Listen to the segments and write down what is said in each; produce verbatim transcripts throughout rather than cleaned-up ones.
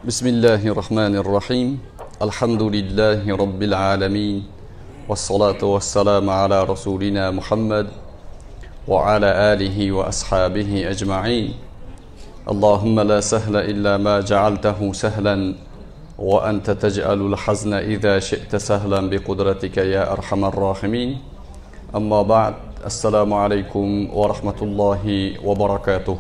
Bismillahirrahmanirrahim. Elhamdülillahi Rabbil alemin. Vessalatu vesselamu ala Resulina Muhammed ve ala alihi ve ashabihi ecma'in. Allahümme la sehle illa ma cealtehu sehlen ve ente tec'alul hazna iza şi'te sehlen bi kudretike ya erhamer rahimin. Amma ba'd. Esselamu aleyküm ve rahmetullahi ve berekatuh.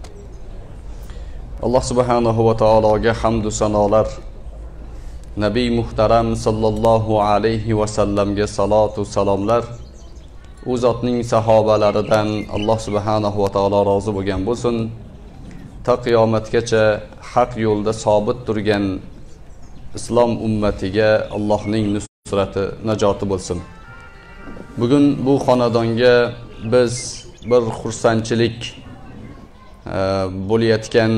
Allah subhanahu wa ta'alaga hamdu sanolar, Nabi muhtaram sallallahu aleyhi ve sellemge salatu salomlar, u zotning sahobalaridan Allah subhanahu wa ta'ala rozi bo'lgan bo'lsin. Ta qiyomatgacha haq yo'lda sobit turgan islom ummatiga Allohning nusrati, najoti bo'lsin. Bugun bu xonadonga biz bir xursandchilik bo'layotgan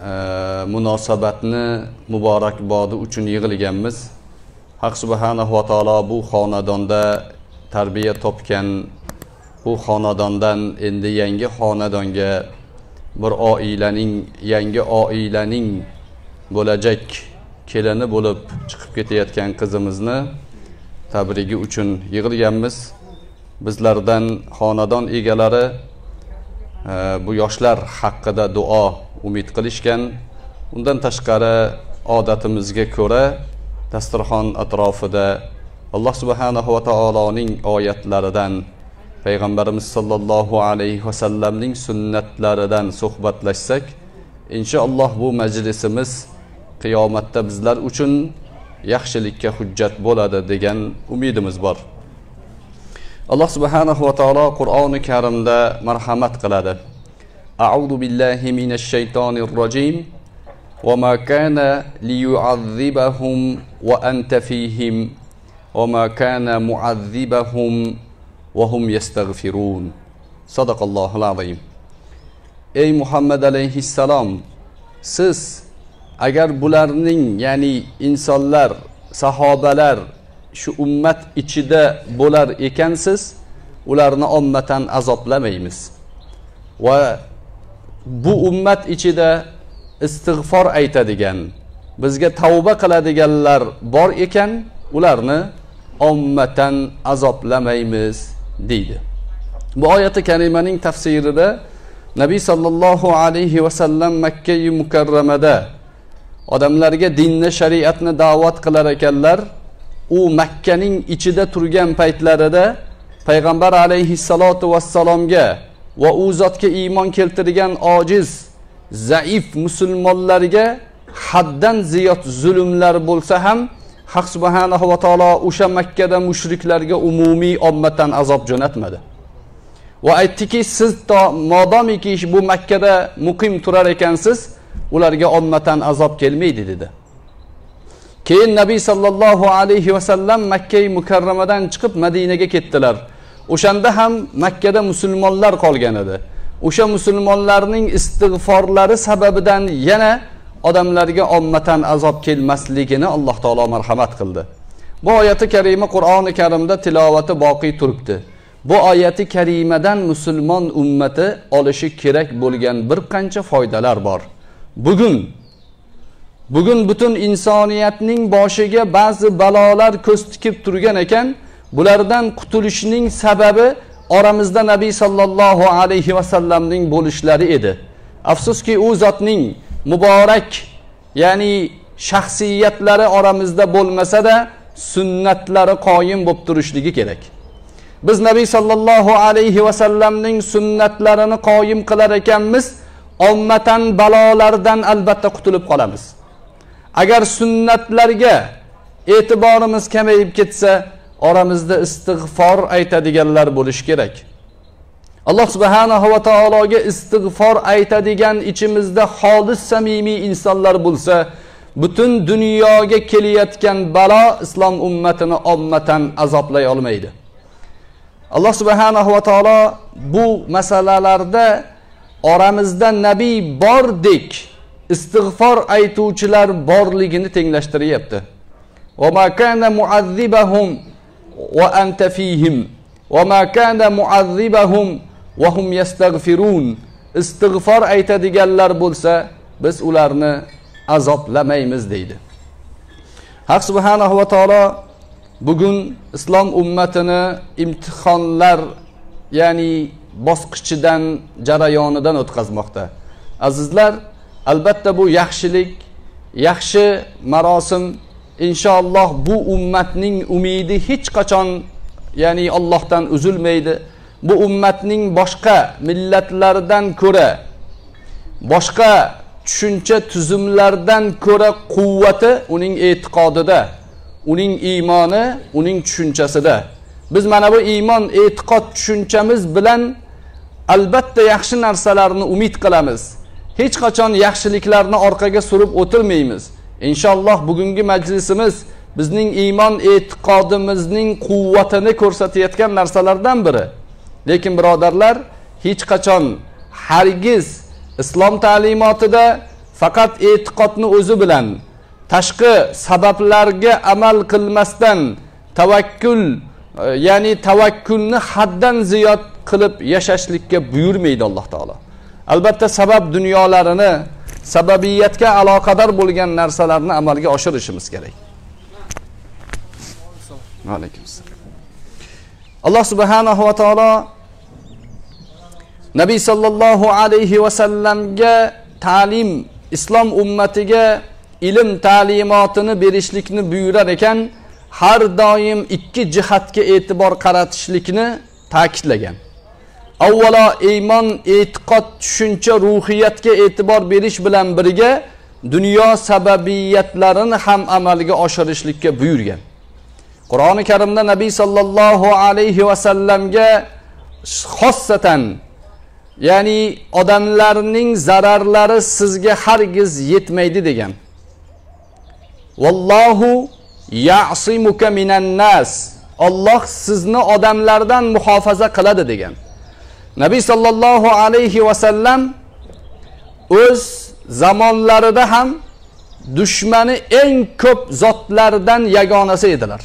munosabatni muborakbodi uchun yig'ilganmiz. Haq subhanahu va taolo bu xonadonda tarbiya topgan, bu xonadondan endi yangi xonadonga bir oilaning, yangi oilaning bo'lajak kelini bo'lib chiqib ketayotgan qizimizni tabrigi uchun yig'ilganmiz. Bizlardan xonadon egalari bu yoshlar haqida duo umid qilishgan. Undan tashqari odatimizga ko'ra dasturxon atrofida Alloh subhanahu va taoloning oyatlaridan, payg'ambarimiz sollallohu alayhi va sallamning sunnatlaridan suhbatlashsak, inshaalloh bu majlisimiz qiyomatda bizlar uchun yaxshilikka hujjat bo'ladi degan umidimiz bor. Allah subhanahu wa ta'ala Qur'oni Karimda marhamat qiladi. A'udhu billahi minash shaytonir rajim. Wa ma kana liyu'adhibahum wa anta fihim wa ma kana mu'adhibahum wa hum yastaghfirun. Sadaqallohul azim. Ey Muhammad alayhissalom, siz agar bularning, ya'ni insonlar, sahobalar shu ummat ichida bo'lar ekansiz, ularni ommatan azoblamaymiz. Va bu ummat ichida istig'for aytadigan, bizga tavba qiladiganlar bor ekan, ularni ommatan azoblamaymiz deydi. Bu oyati karimaning tafsirida Nabiy sallallohu alayhi va sallam Makka-i Mukarramada odamlarga dinni, shariatni da'vat qilar ekanlar. U Makkaning ichida turgan paytlarida payg'ambar alayhissalatu vassalomga va u zotga iymon keltirgan ojiz, zaif musulmonlarga haddan ziyod zulmlar bo'lsa ham Haq subhanahu va taolo o'sha Makkada mushriklarga umumiy ommatan azob jo'natmadi. Va aytdiki, siz modomiki bu Makkada muqim turar ekansiz, ularga ommatan azob kelmaydi dedi. Keyin Nabiy sallallohu alayhi va sallam Makka-i Mukarramadan chiqib Madinaga ketdilar. O'shanda ham Makkada musulmonlar qolgan edi. O'sha musulmonlarning istig'forlari sababidan yana odamlarga ommatan azob kelmasligini Alloh taolo marhamat qildi. Bu oyati karima Qur'oni Karimda tilovati boqiy turibdi. Bu oyati karimadan musulmon ummati olishi kerak bo'lgan bir qancha foydalar bor. Bugun Bugun butun insoniyatning boshiga ba'zi balolar ko'z tikib turgan ekan, bulardan qutulishning sababi oramizda Nabiy sallallohu alayhi va sallamning bo'lishlari edi. Afsuski u zotning muborak, ya'ni shaxsiyatlari oramizda bo'lmasa-da, sunnatlari qoyim bo'lib turishligi kerak. Biz Nabiy sallallohu alayhi va sallamning sunnatlarini qoyim qilar ekanmiz, ommatan balolardan albatta qutulib qolamiz. Agar sunnatlarga e'tiborimiz kamayib ketsa, oramizda istig'for aytadiganlar bo'lish kerak. Alloh subhanahu va taologa istig'for aytadigan ichimizda xolis samimiy insonlar bo'lsa, butun dunyoga kelayotgan balo islom ummatini ommatan azoblay olmaydi. Alloh subhanahu va taolo bu masalalarda oramizda nabiy bordek istig'for aytuvchilar borligini tenglashtiryapti. Va ma kana mu'azzibahum va anta fihim va ma kana mu'azzibahum va hum yastaghfirun. Istig'for aytadiganlar bo'lsa, biz ularni azoblamaymiz deydi. Haq subhanahu va taolo bugun islom ummatini imtihonlar, ya'ni bosqichidan, jarayonidan o'tkazmoqda. Azizlar, albatta bu yaxshilik, yaxshi marosim, inshaalloh bu ummatning umidi hech qachon, ya'ni Allohdan uzilmaydi. Bu ummatning boshqa millatlardan ko'ra, boshqa tushuncha tuzumlardan ko'ra quvvati uning e'tiqodida, uning iymoni, uning tushunchasida. Biz mana bu iymon, e'tiqod tushunchamiz bilan albatta yaxshi narsalarni umid qilamiz. Hech qachon yaxshiliklarni orqaga surib o'tirmaymiz. Inshaalloh bugungi majlisimiz bizning iymon e'tiqodimizning quvvatini ko'rsatayotgan narsalardan biri. Lekin birodarlar, hech qachon hargiz islom ta'limotida faqat e'tiqodni o'zi bilan, tashqi sabablarga amal qilmasdan tavakkul, ya'ni tavakkulni haddan ziyod qilib yashashlikka buyurmaydi Alloh taolo. Albatta sabab dunyolarini, sababiyatga aloqador bo'lgan narsalarni amalga oshirishimiz kerak. Alaykumsalom. Alloh subhanahu va taolo Nabiy sallallohu alayhi va sallamga ta'lim, islom ummatiga ilm ta'limotini berishlikni buyurar ekan, har doim ikki jihatga e'tibor qaratishlikni ta'kidlagan. Avvalo iymon, e'tiqod, tushuncha, ruhiyatga e'tibor berish bilan birga dunyo sababiyatlarini ham amalga oshirishlikka buyurgan. Qur'oni Karimda Nabiy sallallohu alayhi va sallamga xossatan, ya'ni odamlarning zararlari sizga hargiz yetmaydi degan. Vallohu ya'simuka minan nas. Alloh sizni odamlardan muhofaza qiladi degan. Nabiy sallallohu alayhi va sallam o'z zamonlarida ham dushmani eng ko'p zotlardan yagonasi edilar.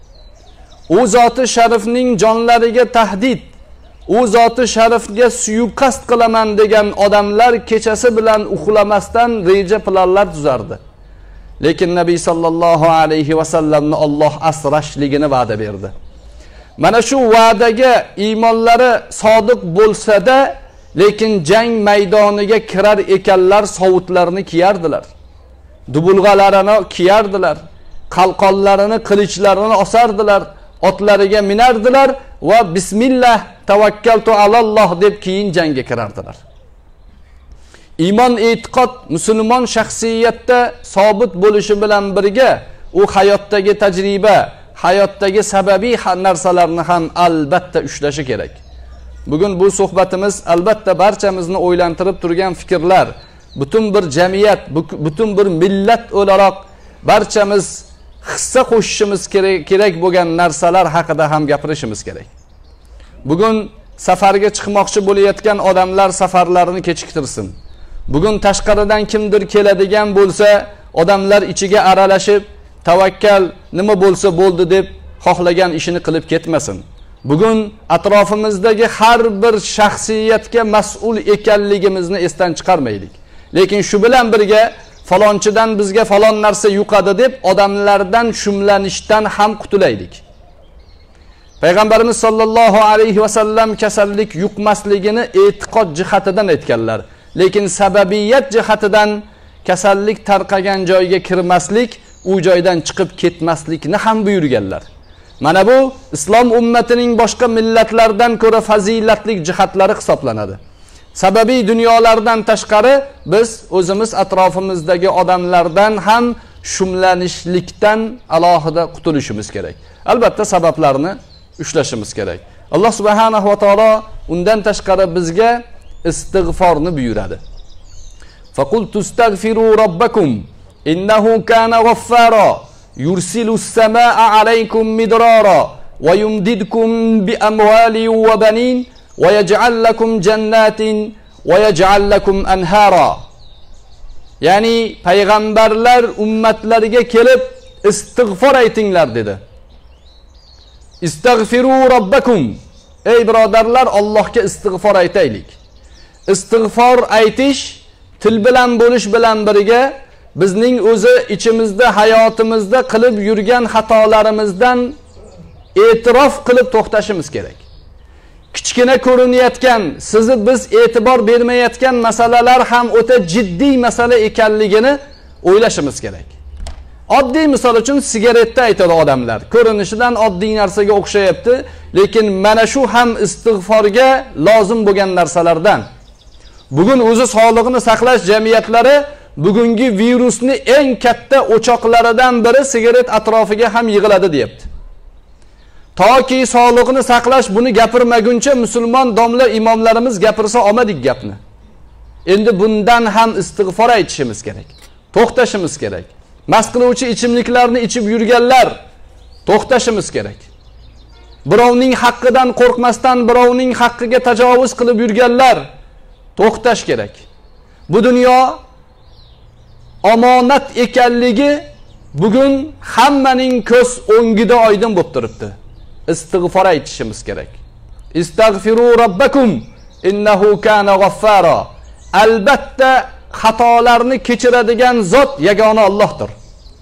U zoti sharifning jonlariga tahdid, u zoti sharifga suiqasd qilaman degan odamlar kechasi bilan uxlamasdan reja planlar tuzardi. Lekin Nabiy sallallohu alayhi va sallamni Alloh asrashligini va'da berdi. Mana shu va'daga iymonlari sodiq bo'lsa-da, lekin jang maydoniga kirar ekanlar sovutlarini kiyardilar. Dubulg'alarini kiyardilar, qalqonlarini, qilichlarini osardilar, otlariga minardilar va bismillah tavakkaltu alalloh deb keyin jangga kirardilar. Iymon, e'tiqod musulmon shaxsiyatda sobit bo'lishi bilan birga u hayotdagi tajriba, hayotdagi sababiy narsalarni ham albatta ushlashi kerak. Bugun bu suhbatimiz albatta barchamizni o'ylantirib turgan fikrlar, butun bir jamiyat, butun bir millat o'laroq barchamiz hissa qo'shishimiz kerak kerak bo'lgan narsalar haqida ham gapirishimiz kerak. Bugun safarga chiqmoqchi bo'layotgan odamlar safarlarini kechiktirsin. Bugun tashqaridan kimdir keladigan bo'lsa, odamlar ichiga aralashib, tavakkal nima bo'lsa bo'ldi deb xohlagan ishini qilib ketmasin. Bugun atrofimizdagi har bir shaxsiyatga mas'ul ekanligimizni esdan chiqarmaylik. Lekin shu bilan birga falonchidan bizga falon narsa yuqadi deb odamlardan shumlanishdan ham qutulaylik. Payg'ambarimiz sollallohu alayhi va sallam kasallik yuqmasligini e'tiqod jihatidan aytganlar. Lekin sababiyat jihatidan kasallik tarqagan joyga kirmaslik, u joydan chiqib ketmaslikni ham buyurganlar. Mana bu islom ummatining boshqa millatlardan ko'ra fazilatli jihatlari hisoblanadi. Sababiy dunyolardan tashqari biz o'zimiz atrofimizdagi odamlardan ham shumlanishlikdan alohida qutulishimiz kerak. Albatta sabablarni ushlashimiz kerak. Alloh subhanahu va taolo undan tashqari bizga istig'forni buyuradi. Faqultu astaghfiru robbakum innahu kana ghaffara yursilus samaa alaykum midrara wa yumdidkum bi amwali wa banin wa yaj'al lakum jannatin wa yaj'al lakum anhara. Ya'ni payg'ambarlar ummatlariga kelib istig'for aytinglar dedi. Istaghfiru robbakum. Ey birodarlar, Allohga istig'for aytaylik. Istig'for aytish til bilan bo'lish bilan birga bizning o'zi ichimizda, hayotimizda qilib yurgan xatolarimizdan e'tirof qilib to'xtashimiz kerak. Kichkina ko'rinayotgan, sizni biz e'tibor bermayotgan masalalar ham o'ta jiddiy masala ekanligini o'ylashimiz kerak. Oddiy misol uchun sigaretni aytadi odamlar. Ko'rinishidan oddiy narsaga o'xshayapti, lekin mana shu ham istig'forga lozim bo'lgan narsalardan. Bugun o'zi sog'liqni saqlash jamiyatlari bugungi virusni eng katta o'choqlaridan biri sigaret atrofiga ham yig'iladi deyapti. Toki sog'liqni saqlash buni gapirmaguncha musulmon domla imomlarimiz gapirsa olmadik gapni. Endi bundan ham istig'for aytishimiz kerak. To'xtashimiz kerak. Mast qiluvchi ichimliklarni ichib yurganlar to'xtashimiz kerak. Birovning haqqidan qo'rqmasdan birovning haqqiga tajovuz qilib yurganlar to'xtash kerak. Bu dunyo omonat ekanligi bugun hammaning ko'z o'ngida oydin bo'lib turibdi. Istig'for aytishimiz kerak. Istagfiru robbakum innahu kana g'affara. Albatta xatolarni kechiradigan zot yagona Allohdir.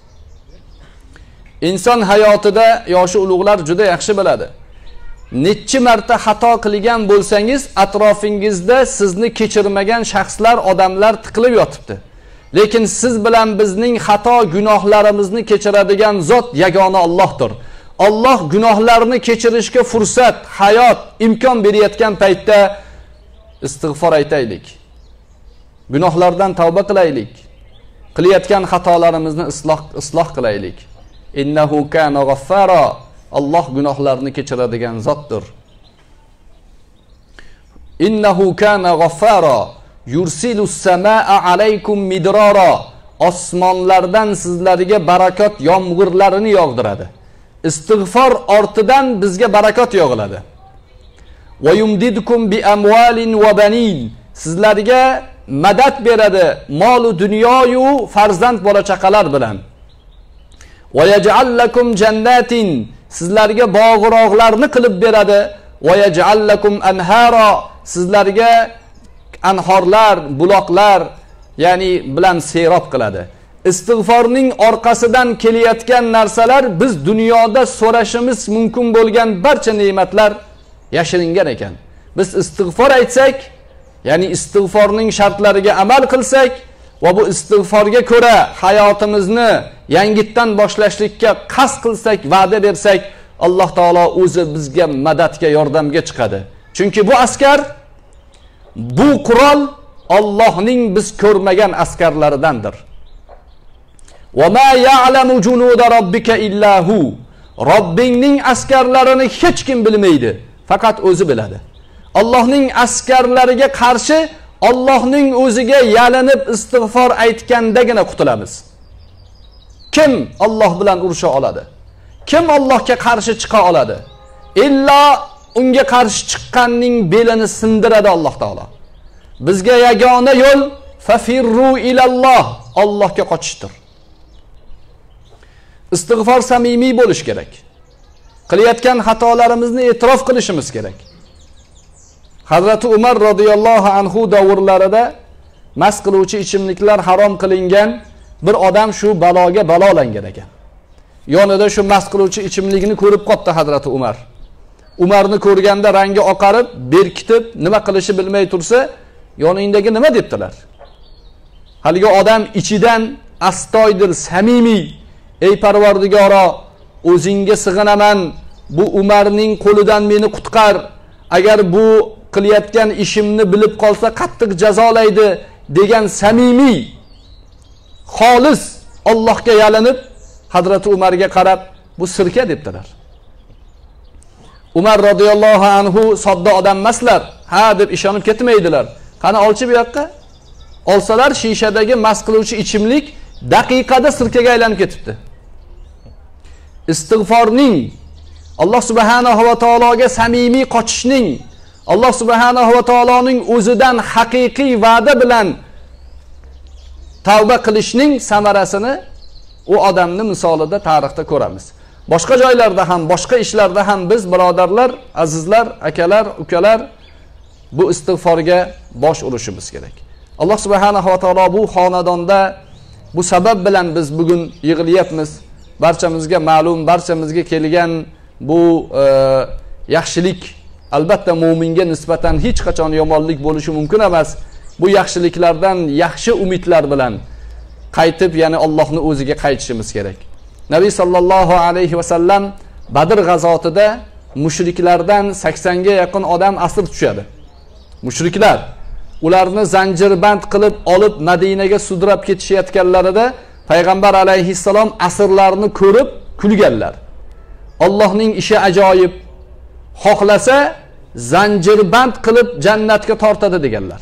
Inson hayotida yoshi ulug'lar juda yaxshi biladi. Necha marta xato qilgan bo'lsangiz, atrofingizda sizni kechirmagan shaxslar, odamlar tiqilib yotibdi. Lekin siz bilan bizning xato gunohlarimizni kechiradigan zot yagona Allohdir. Alloh gunohlarni kechirishga fursat, hayot, imkon berayotgan paytda istig'for aytaylik. Gunohlardan tavba qilaylik. Qilayotgan xatolarimizni isloh isloh qilaylik. Innahu kana g'affara. Alloh gunohlarni kechiradigan zotdir. Innahu kana g'affara. Yursilus samaa alaykum midrara. Osmonlardan sizlarga barakot yomg'irlarini yog'diradi. Istig'for ortidan bizga barakot yog'iladi. Va yumdidkum bi amwalin va banin. Sizlarga madad beradi, mol va dunyoyu farzand bola chaqalar bilan. Va yaj'al lakum jannatin. Sizlarga bog'roqlarni qilib beradi. Va yaj'al lakum anhara. Sizlarga anhorlar, buloqlar, ya'ni bilan serob qiladi. Istig'forning orqasidan kelayotgan narsalar biz dunyoda so'rashimiz mumkin bo'lgan barcha ne'matlar yashiringan ekan. Biz istig'for aytsak, ya'ni istig'forning shartlariga amal qilsak va bu istig'forga ko'ra hayotimizni yangitdan boshlashlikka qasd qilsak, va'da bersak, Alloh taolo o'zi bizga madadga, yordamga chiqadi. Chunki bu askar, bu qurol Allohning biz ko'rmagan askarlaridandir. Va ma ya'lamu junuda robbika illa hu. Robbingning askarlarini hech kim bilmaydi, faqat o'zi biladi. Allohning askarlariga qarshi Allohning o'ziga yalinib istig'for aytgandagina qutulamiz. Kim Alloh bilan urusha oladi? Kim Allohga qarshi chiqa oladi? Illa unga qarshi chiqqanning belini sindiradi Alloh taolo. Bizga yagona yo'l fafirru ilalloh, Allohga qochishdir. Istig'for samimiy bo'lish kerak. Qilayotgan xatolarimizni e'tirof qilishimiz kerak. Hazrati Umar radhiyallohu anhu davrlarida mast qiluvchi ichimliklar harom qilingan bir odam shu baloga balolangan ekan. Yonida shu mast qiluvchi ichimlikni ko'rib qopti Hazrati Umar. Umarni ko'rganda rangi oqarib, berkitib, nima qilishi bilmay tursa, yoningdagi nima debdilar. Haligi odam ichidan astoydil, samimiy: "Ey Parvardigoro, o'zingga sig'inaman, bu Umarning qo'lidan meni qutqar. Agar bu qilayotgan ishimni bilib qolsa qattiq jazolaydi" degan samimiy, xolis Allohga yalinib Hazrati Umarga qarab, "Bu sirka" debdilar. Umar radhiyallohu anhu sodda odam emaslar, ha deb ishonib ketmaydilar. Qani olchi bu yoqqa? Olsalar shishadagi mast qiluvchi ichimlik daqiqada sirkaga aylanib ketibdi. Istig'forning, Alloh subhanahu va taologa samimiy qochishning, Alloh subhanahu va taoloning o'zidan haqiqiy va'da bilan tavba qilishning samarasini u odamni misolida tarixda ko'ramiz. Boshqa joylarda ham, boshqa ishlarda ham biz birodarlar, azizlar, akalar, ukalar bu istig'forga bosh urishimiz kerak. Alloh subhanahu va taolo bu xonadonda Bu sabab bilan biz bugun yig'ilyapmiz. Barchamizga ma'lum, barchamizga kelgan bu e, yaxshilik albatta mu'minga nisbatan hech qachon yomonlik bo'lishi mumkin emas. Bu yaxshiliklardan yaxshi umidlar bilan qaytib, ya'ni Allohning o'ziga qaytishimiz kerak. Nabiy sallallohu alayhi va sallam Badr g'azotida mushriklardan saksonga yaqin odam asir tushadi. Mushriklar ularni zanjirband qilib olib Madinaga sudrab ketishayotganlarida Payg'ambar alayhissalom asirlarni ko'rib kulganlar. Allohning ishi ajoyib. Xohlasa zanjirband qilib jannatga tortadi deganlar.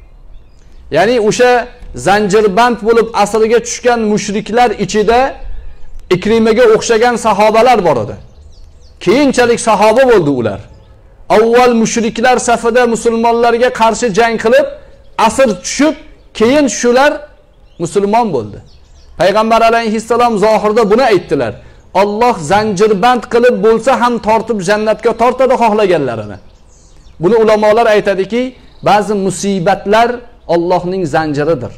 Ya'ni o'sha zanjirband bo'lib asirga tushgan mushriklar ichida Ikrimaga o'xshagan sahobalar bor edi. Keyinchalik sahoba bo'ldi ular. Avval mushriklar safida musulmonlarga qarshi jang qilib, asir tushib, keyin shular musulmon bo'ldi. Payg'ambar alayhissalom zohirda buni aytdilar. Alloh zanjirband qilib bo'lsa ham tortib jannatga tortadi xohlaganlarini. Buni ulamolar aytadiki, ba'zi musibatlar Allohning zanjiridir.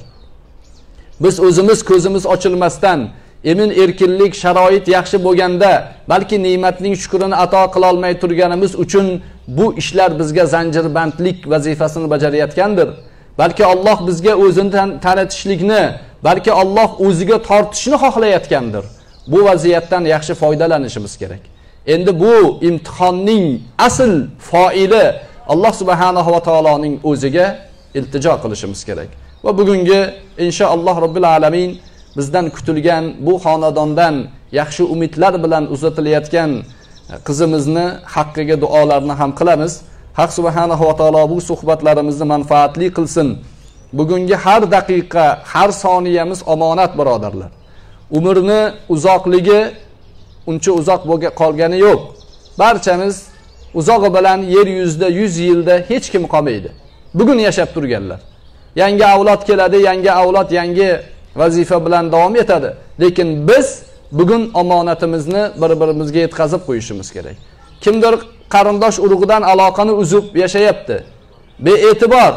Biz o'zimiz ko'zimiz ochilmasdan, emin erkinlik sharoit yaxshi bo'lganda, balki ne'matning shukrini ato qila olmay turganimiz uchun bu ishlar bizga zanjirbandlik vazifasini bajarayotgandir. Balki Alloh bizga o'zini tanitishlikni, balki Alloh o'ziga tortishni xohlayotgandir. Bu vaziyatdan yaxshi foydalanishimiz kerak. Endi bu imtihonning asl foili Alloh subhanahu va taoloning o'ziga iltijo qilishimiz kerak. Va bugungi inshaalloh robbil alamin bizdan kutilgan bu xonadondan yaxshi umidlar bilan uzatilayotgan qizimizni haqqiga duolarni ham qilamiz. Haq subhanahu va taolo bu suhbatlarimizni manfaatli qilsin. Bugungi har daqiqa, har soniyamiz omonat birodarlar. Umrni uzoqligi uncha uzoq bo'lgan qolgani yo'q. Barchamiz uzog'i bilan yer yuzida yuz yilda hech kim qolmaydi. Bugun yashab turganlar. Yangi avlod keladi, yangi avlod yangi vazifa bilan davom etadi. Lekin biz bugun omonatimizni bir-birimizga yetkazib qo'yishimiz kerak. Kimdir qarindosh urug'idan aloqani uzib yashayapti. Bee'tibor.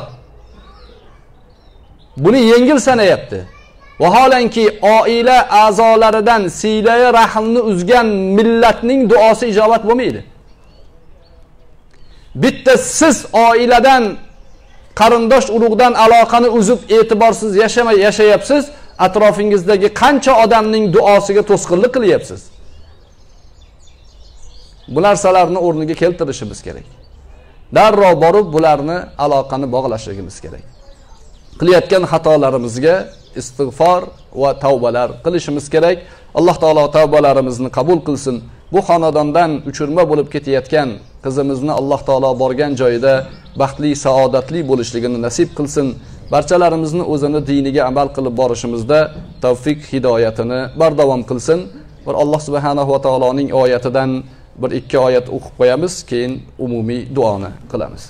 Buni yengil sanayapti. Vaholanki oila a'zolaridan silay rahmni uzgan millatning duosi ijobat bo'lmaydi. Bitta siz oiladan qarindosh urug'dan aloqani uzib e'tiborsiz yashamay yashayapsiz, atrofingizdagi qancha odamning duosiga to'sqinlik qilyapsiz. Bu narsalarni o'rniga keltirishimiz kerak. Darrov borib bularni aloqani bog'lashimiz kerak. Qilayotgan xatolarimizga istig'for va tavbalar qilishimiz kerak. Alloh taolo tavbalarimizni qabul qilsin. Bu xonadondan uchirma bo'lib ketayotgan qizimizni Alloh taolo borgan joyida baxtli, saodatli bo'lishligini nasib qilsin. Barchalarimizni o'zini diniga amal qilib borishimizda tavfik, hidoyatini bardavom qilsin. Bir Alloh subhanahu va taoloning oyatidan bir ikki oyat o'qib qo'yamiz, keyin umumiy duoni qilamiz.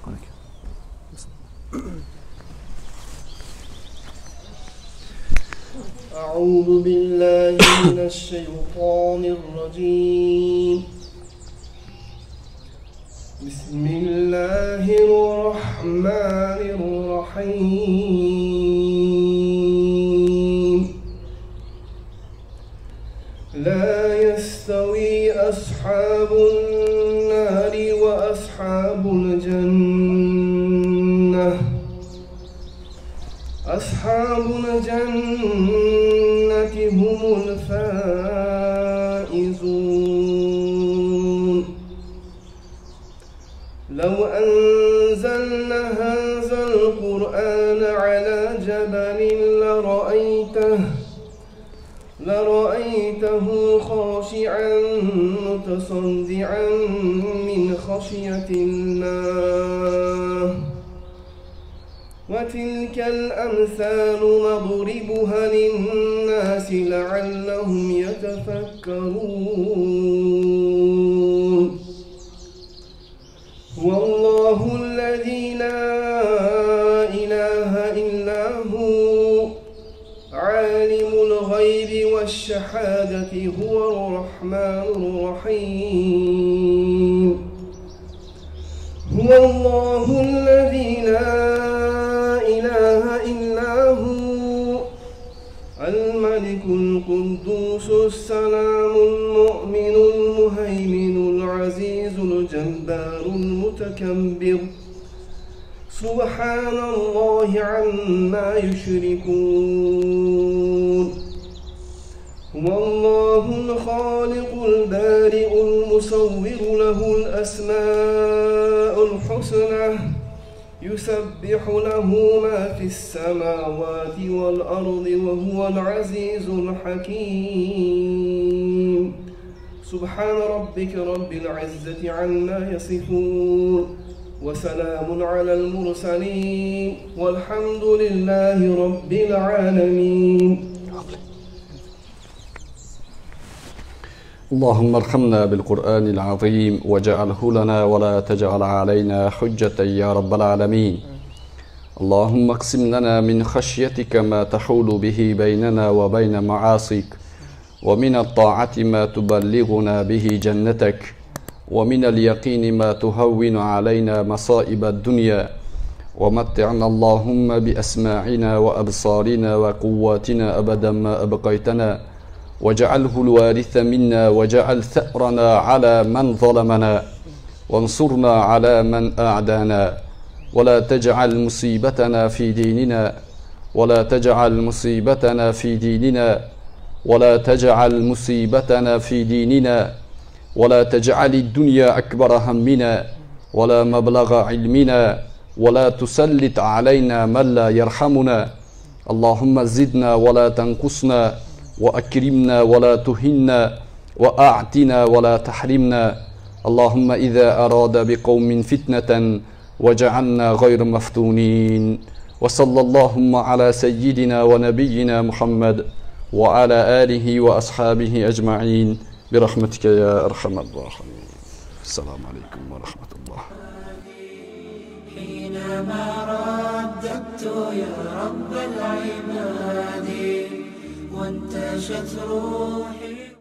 أعوذ بالله من الشيطان الرجيم بسم الله الرحمن الرحيم لا يستوي أصحاب النار وأصحاب الجنة أصحاب الجنة هم الفائزون لو أنزلنا هذا القرآن على جبل لرأيته لرأيته خاشعا متصدعا من خشية الله وتلك الأمثال نضربها للناس لعلهم يتفكرون والله الذي لا إله إلا هو عالم الغيب والشهادة هو الرحمن الرحيم هو الله الذي لا إله إلا هو فكبر سبحان الله عما يشركون هو الله الخالق البارئ المصور له الأسماء الحسنى يسبح له ما في السماوات والأرض وهو العزيز الحكيم سبحان ربك رب العزة عما يصفون وسلام على المرسلين والحمد لله رب العالمين. اللهم ارحمنا بالقرآن العظيم واجعله لنا ولا تجعل علينا حجة يا رب العالمين. اللهم اقسم لنا من خشيتك ما تحول به بيننا وبين معاصيك، ومن الطاعة ما تبلغنا به جنتك، ومن اليقين ما تهون علينا مصائب الدنيا، ومتعنا اللهم بأسماعنا وأبصارنا وقواتنا أبدا ما أبقيتنا، واجعله الوارث منا، واجعل ثأرنا على من ظلمنا، وانصرنا على من أعدانا، ولا تجعل مصيبتنا في ديننا، ولا تجعل مصيبتنا في ديننا، ولا تجعل مصيبتنا في ديننا، ولا تجعل الدنيا أكبر همنا ولا مبلغ علمنا، ولا تسلط علينا من لا يرحمنا. اللهم زدنا ولا تنقصنا، وأكرمنا ولا تهنا، وأعطنا ولا تحرمنا. اللهم إذا أراد بقوم فتنة وجعلنا غير مفتونين. وصلى اللهم على سيدنا ونبينا محمد وعلى آله وأصحابه أجمعين برحمتك يا أرحم الراحمين. السلام عليكم ورحمة الله. حينما رددت يا رب العباد وانتشت روحي